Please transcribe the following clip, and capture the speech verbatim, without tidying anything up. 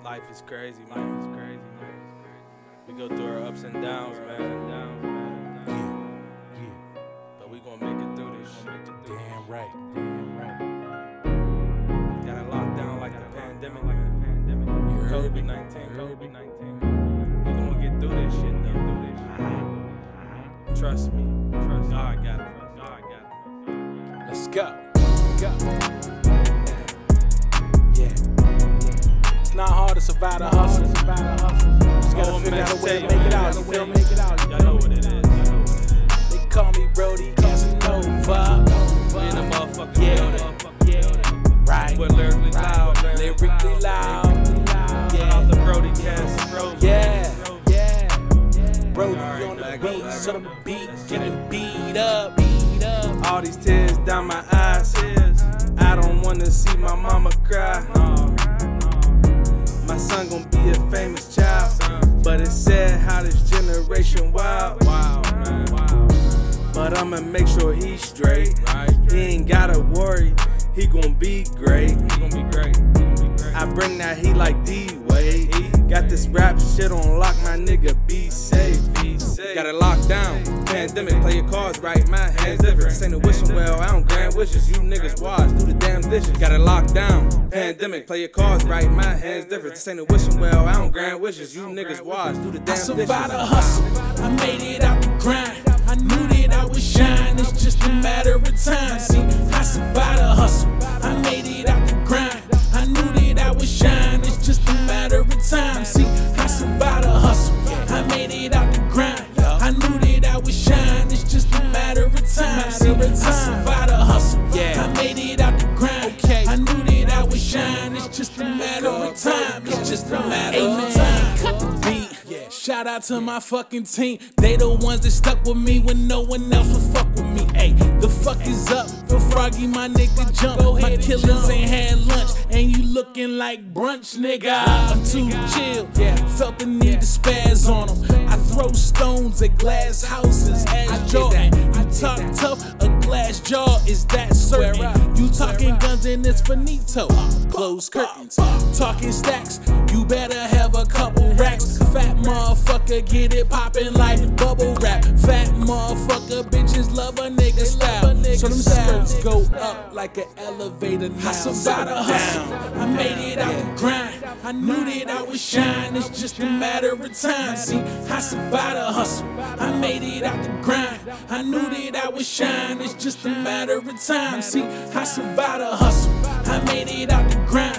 Life is crazy, man. It's crazy, man. We go through our ups and downs, man. Downs, man. Yeah, yeah. But we gonna make it through this shit. Damn right, damn right. Got it locked down like the pandemic, like the pandemic. COVID nineteen, COVID nineteen. We gonna get through this shit, though. Through this shit. Trust me. Trust God got it. God got it. Let's go. Let's go. Yeah. It's not hard to survive the hustle. Just gotta figure out a way to make it out. You feel me? Y'all know what it is. They call me Brodie, Casanova. We in the motherfucking Yeah. building. Right. We're lyrically loud, man. Lyrically loud. Shout out to Brodie, Casanova. Yeah. Yeah. Brodie Alright, on the back beat, up, so back the up. beat getting beat up. Beat up. All these tears down my eyes. I don't wanna see my mama cry. My son gon' be a famous child, but it's sad how this generation wild. But I'ma make sure he's straight. He ain't gotta worry. He gon' be great. He gon' be great. I bring that heat like D-Wade. Got this rap shit on lock, my nigga, be safe. Got it locked down. Pandemic, play your cards right, my hands different. This ain't a wishing well, I don't grant wishes. You niggas wise, do the damn dishes. Got it locked down. Pandemic, play your cards right, my hands different. This ain't a wishing well, I don't grant wishes. You niggas wise, do the damn I dishes. survived the hustle, I made it out the grind. I knew that I would shine, it's just a matter of time. See, I survived the hustle, I made it out the grind. I knew that I would shine, it's just a matter of time. See, I survived the hustle, I made it out the grind. I knew that I would shine, it's just a matter of time. See, I survived the hustle, I made it out the grind. I knew that I would shine, it's just a matter of time. It's just a matter of time. Cut the beat. Shout out to my fucking team. They the ones that stuck with me when no one else would fuck with me. Ayy, the fuck is up for Froggy, my nigga jump. My killers ain't had lunch, and you looking like brunch, nigga. I'm too chill, felt the need to spaz on them. I throw stones at glass houses as Jordan. You talk tough, a glass jaw is that certain. You talking guns and it's finito. Close curtains, talking stacks. You better have a couple racks. Fat motherfucker, get it poppin' like bubble wrap. Fat motherfucker, bitches love a nigga style. So them skirts go up like an elevator now. I survived the hustle, I made it out the grind. I knew that I would shine, it's just a matter of time. See, I survived the hustle, I made it out the grind. I knew that I would shine, it's just a matter of time. See, I survived the hustle, I made it out the grind.